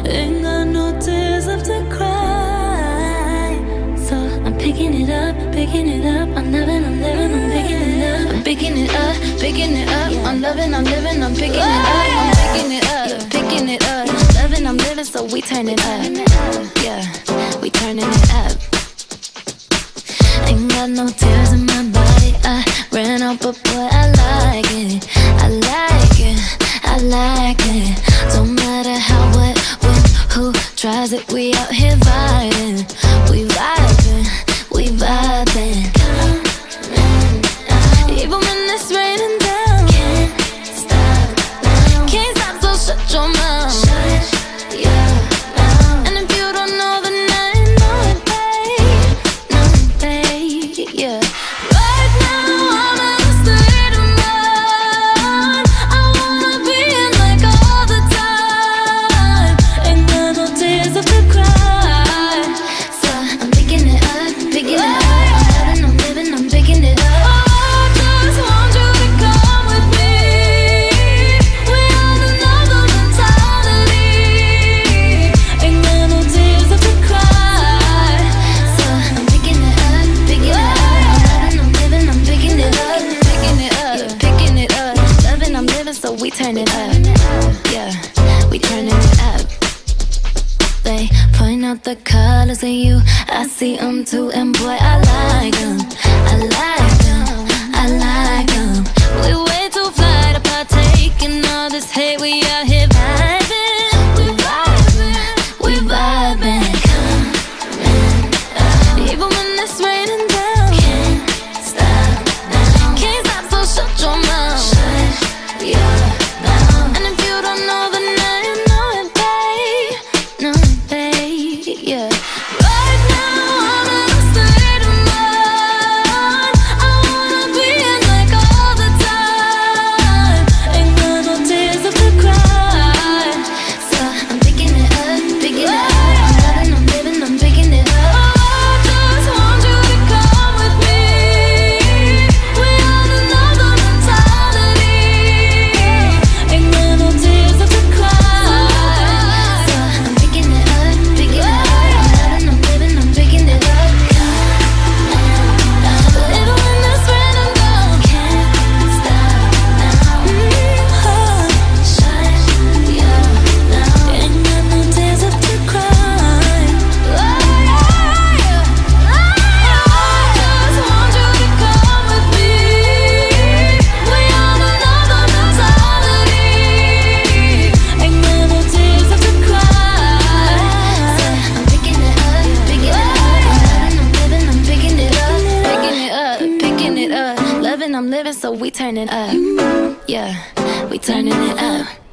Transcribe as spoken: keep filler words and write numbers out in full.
Ain't got no tears left to cry, so I'm picking it up, picking it up. I'm loving, I'm living, I'm picking it up. I'm picking it up, picking it up. I'm loving, I'm living, I'm picking it up. I'm picking it up, picking it up. Loving, I'm living, so we turn it up. Yeah, we turning it up. Ain't got no tears in my body. I ran out, but boy, I like it. I like it, I like it. Don't matter how, what, when, who tries it. We out here vibing, we vibing, we vibing. Even when it's raining down, can't stop now. Can't stop, so shut your mouth. Shut your mouth. And if you don't know, then I know it, babe. No, babe, yeah. Right now I'm in a state of mind. I wanna be in like all the time. Ain't got no tears left to cry, so I'm picking it up, picking it up. I'm loving, I'm living, I'm picking it up. So we turn it up, yeah, we turning it up. They point out the colors in you, I see them too, and boy, I like them, I like them, I like them. We way too fly to partake in all this hate. We out here vibing, we vibing, we vibing. Come even when it's raining down, can't stop now. Can't stop, so shut your mouth. Shut your I'm living, so we turning up, yeah, we turning it up.